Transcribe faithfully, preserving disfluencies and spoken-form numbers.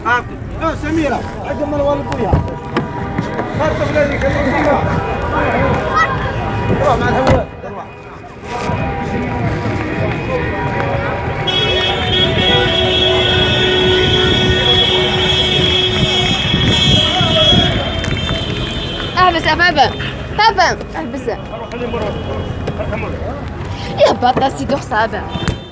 عاقل. اه سميرة أجمل والبويا. خارطة بلادي كلمة. روح مع الهواء. روح. احبس يا بابا بابا احبسه يا بابا سي دو حسابه